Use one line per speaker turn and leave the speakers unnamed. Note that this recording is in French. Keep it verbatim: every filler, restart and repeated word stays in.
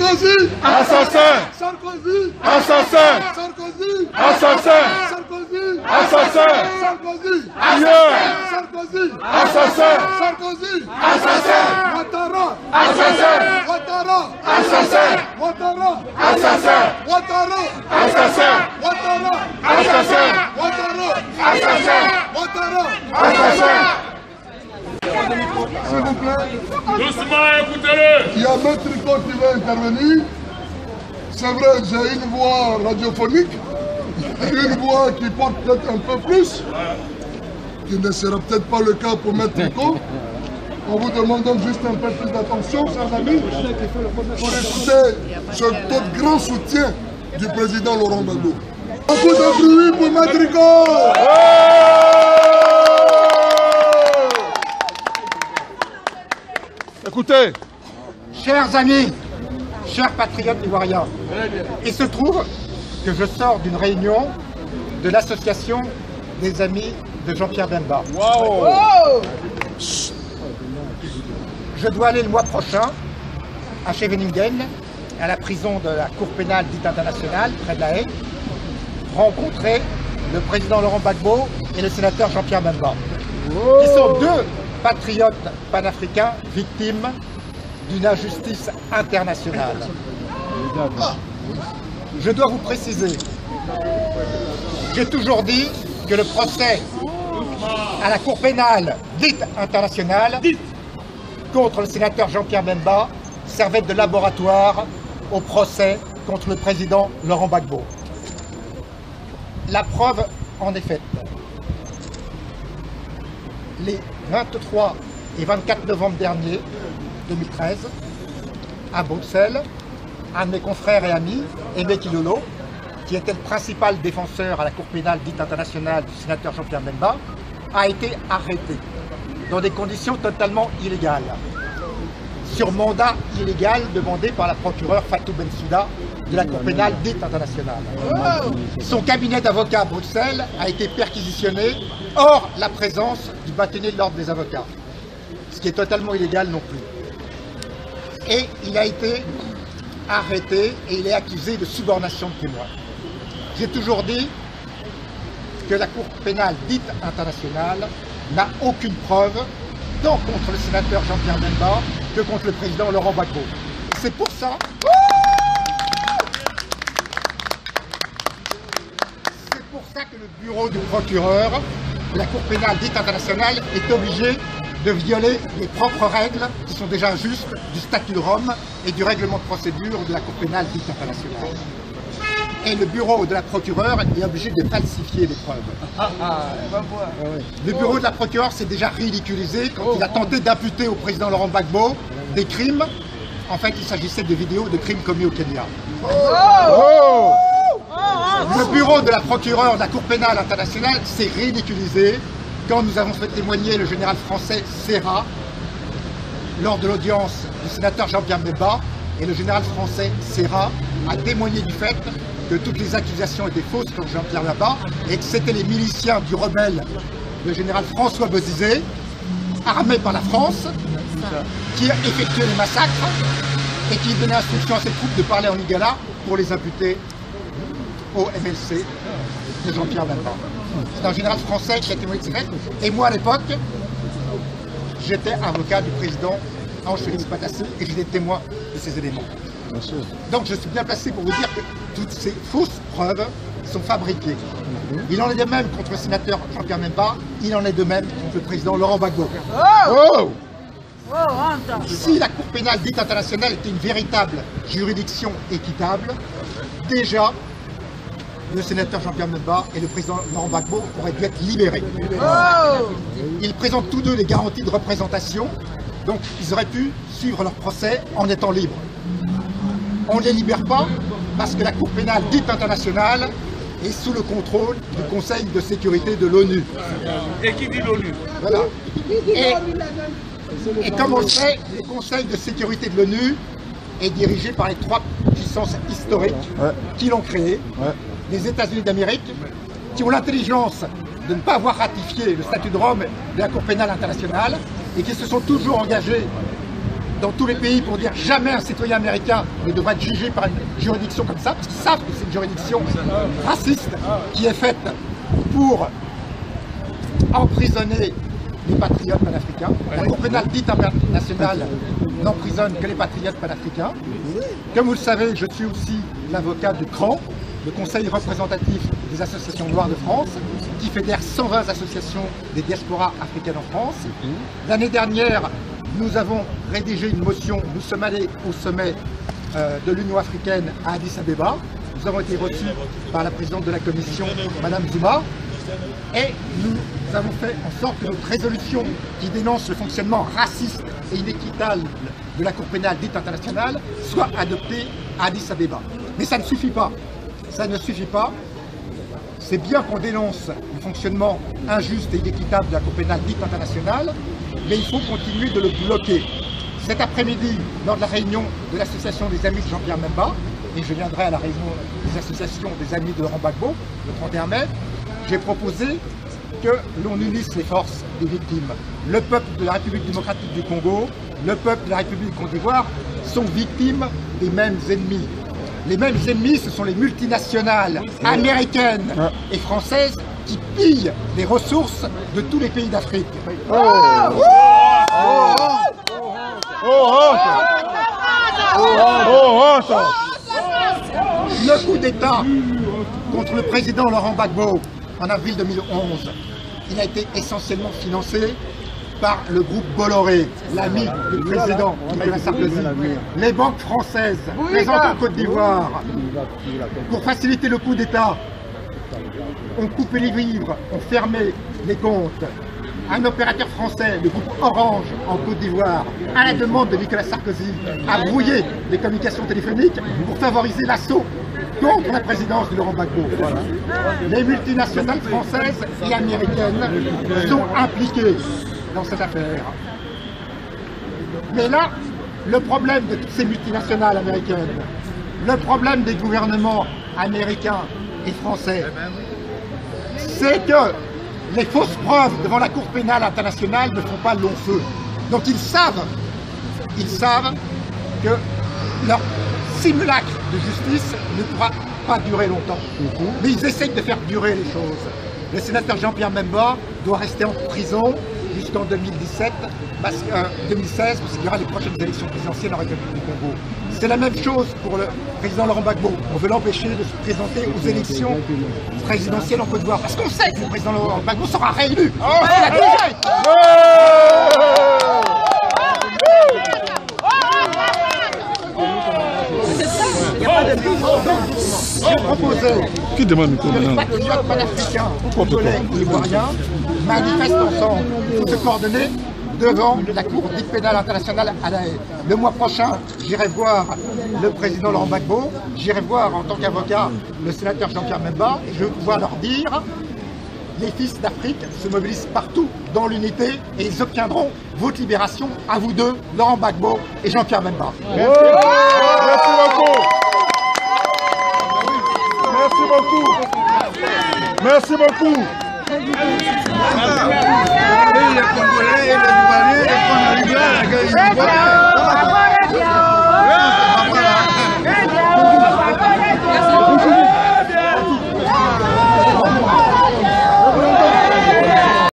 Sarkozy!
Assassin!
Sarkozy!
Assassin!
Sarkozy!
Assassin!
Sarkozy!
Assassin!
Sarkozy!
Ailleurs!
Sarkozy!
Assassin!
Sarkozy!
Assassin!
Ouattara!
Assassin!
Ouattara!
Assassin!
Ouattara!
Assassin!
Ouattara!
Assassin!
Ouattara!
Assassin!
Ouattara!
Assassin!
Ouattara!
Assassin!
S'il vous plaît,
Doucement, écoutez-le!
il y a Maître Tricot qui va intervenir. C'est vrai, j'ai une voix radiophonique, une voix qui porte peut-être un peu plus, qui ne sera peut-être pas le cas pour Maître Tricot. On vous demande donc juste un peu plus d'attention, chers amis, pour écouter ce tout grand soutien du président Laurent Gbagbo. Beaucoup de bruit pour Maître Tricot!
Écoutez,
Chers amis, chers patriotes ivoiriens, il se trouve que je sors d'une réunion de l'association des amis de Jean-Pierre Bemba.
wow.
Je dois aller le mois prochain à Scheveningen, à la prison de la Cour pénale dite internationale, près de La Haye, rencontrer le président Laurent Gbagbo et le sénateur Jean-Pierre Bemba, qui sont deux patriotes panafricains victimes d'une injustice internationale. Je dois vous préciser, j'ai toujours dit que le procès à la Cour pénale dite internationale contre le sénateur Jean-Pierre Bemba servait de laboratoire au procès contre le président Laurent Gbagbo. La preuve en est faite. Les vingt-trois et vingt-quatre novembre dernier, deux mille treize, à Bruxelles, un de mes confrères et amis, Aimé Kilolo, qui était le principal défenseur à la Cour pénale dite internationale du sénateur Jean-Pierre Bemba, a été arrêté dans des conditions totalement illégales, sur mandat illégal demandé par la procureure Fatou Bensouda de la Cour pénale dite internationale. Son cabinet d'avocats à Bruxelles a été perquisitionné hors la présence du bâtonnier de l'ordre des avocats, ce qui est totalement illégal non plus. Et il a été arrêté et il est accusé de subornation de témoins. J'ai toujours dit que la Cour pénale dite internationale n'a aucune preuve, tant contre le sénateur Jean-Pierre Bemba que contre le président Laurent Gbagbo. C'est pour ça... C'est pour ça que le bureau du procureur de la Cour pénale dite internationale est obligé de violer les propres règles qui sont déjà justes du statut de Rome et du règlement de procédure de la Cour pénale dite internationale. Et le bureau de la procureure est obligé de falsifier les preuves. Le bureau de la procureure s'est déjà ridiculisé quand il a tenté d'imputer au président Laurent Gbagbo des crimes. En fait, il s'agissait de vidéos de crimes commis au Kenya.
Oh.
Le bureau de la procureure de la Cour pénale internationale s'est ridiculisé quand nous avons fait témoigner le général français Serra lors de l'audience du sénateur Jean-Pierre Bemba, et le général français Serra a témoigné du fait que toutes les accusations étaient fausses contre Jean-Pierre Bemba et que c'était les miliciens du rebelle, le général François Bozizé, armé par la France, qui effectuait les massacres et qui donnait instruction à ses troupes de parler en lingala pour les imputer au M L C de Jean-Pierre Bemba. C'est un général français qui a témoigné de ces faits. Et moi, à l'époque, j'étais avocat du président Ange Félix Patassi et j'étais témoin de ces éléments. Donc je suis bien placé pour vous dire que toutes ces fausses preuves sont fabriquées. Il en est de même contre le sénateur Jean-Pierre Bemba, il en est de même contre le président Laurent Gbagbo.
Oh.
Si la Cour pénale dite internationale était une véritable juridiction équitable, déjà le sénateur Jean-Pierre Bemba et le président Laurent Gbagbo auraient dû être libérés. Ils présentent tous deux les garanties de représentation, donc ils auraient pu suivre leur procès en étant libres. On ne les libère pas parce que la Cour pénale dite internationale est sous le contrôle du Conseil de sécurité de l'ONU.
Et qui dit l'ONU?
Voilà. Et, et comme on le sait, le Conseil de sécurité de l'ONU est dirigé par les trois puissances historiques ouais. qui l'ont créé. Ouais. Les États-Unis d'Amérique, qui ont l'intelligence de ne pas avoir ratifié le statut de Rome de la Cour pénale internationale et qui se sont toujours engagés dans tous les pays pour dire jamais un citoyen américain ne devra être jugé par une juridiction comme ça, parce qu'ils savent que c'est une juridiction raciste qui est faite pour emprisonner les patriotes panafricains. La Cour pénale dite internationale n'emprisonne que les patriotes panafricains. Comme vous le savez, je suis aussi l'avocat du C R A N, le Conseil représentatif des associations noires de France, qui fédère cent vingt associations des diasporas africaines en France. L'année dernière, nous avons rédigé une motion, nous sommes allés au sommet euh, de l'Union africaine à Addis Abeba. Nous avons été reçus par la présidente de la commission, Madame Zuma, et nous avons fait en sorte que notre résolution qui dénonce le fonctionnement raciste et inéquitable de la Cour pénale dite internationale soit adoptée à Addis Abeba. Mais ça ne suffit pas. Ça ne suffit pas. C'est bien qu'on dénonce le fonctionnement injuste et inéquitable de la Cour pénale dite internationale, mais il faut continuer de le bloquer. Cet après-midi, lors de la réunion de l'association des amis de Jean-Pierre Memba, et je viendrai à la réunion des associations des amis de Laurent Gbagbo, le trente et un mai, j'ai proposé que l'on unisse les forces des victimes. Le peuple de la République démocratique du Congo, le peuple de la République Côte d'Ivoire sont victimes des mêmes ennemis. Les mêmes ennemis, ce sont les multinationales américaines et françaises qui pillent les ressources de tous les pays d'Afrique. Oh. Oh. Oh. Oh. Oh. Oh. Le coup d'État contre le président Laurent Gbagbo en avril deux mille onze, il a été essentiellement financé par le groupe Bolloré, l'ami du président Nicolas Sarkozy, les banques françaises présentes en Côte d'Ivoire. Pour faciliter le coup d'État, on coupé les vivres, on fermé les comptes. Un opérateur français, le groupe Orange en Côte d'Ivoire, à la demande de Nicolas Sarkozy, a brouillé les communications téléphoniques pour favoriser l'assaut contre la présidence de Laurent Gbagbo. Voilà. Les multinationales françaises et américaines sont impliquées dans cette affaire. Mais là, le problème de toutes ces multinationales américaines, le problème des gouvernements américains et français, c'est que les fausses preuves devant la Cour pénale internationale ne font pas long feu. Donc ils savent, ils savent que leur simulacre de justice ne pourra pas durer longtemps. Mais ils essayent de faire durer les choses. Le sénateur Jean-Pierre Memba doit rester en prison jusqu'en deux mille dix-sept, parce que, euh, deux mille seize, parce qu'il y aura les prochaines élections présidentielles en République du Congo. C'est la même chose pour le président Laurent Gbagbo. On veut l'empêcher de se présenter aux élections présidentielles en Côte d'Ivoire. Parce qu'on sait que le président Laurent Gbagbo sera réélu. Oh, parce qu'il a déjà été. J'ai proposé
Qui demande
que les patriotes panafricains, congolais et ivoiriens manifestent ensemble pour se coordonner devant la Cour dite pénale internationale à La Haye. Le mois prochain, j'irai voir le président Laurent Gbagbo, j'irai voir en tant qu'avocat le sénateur Jean-Pierre Memba, et je vais pouvoir leur dire les fils d'Afrique se mobilisent partout dans l'unité et ils obtiendront votre libération, à vous deux, Laurent Gbagbo et Jean-Pierre Memba.
Merci. Merci beaucoup. Merci beaucoup. Merci beaucoup.
Les Congolais et les Ivoiriens,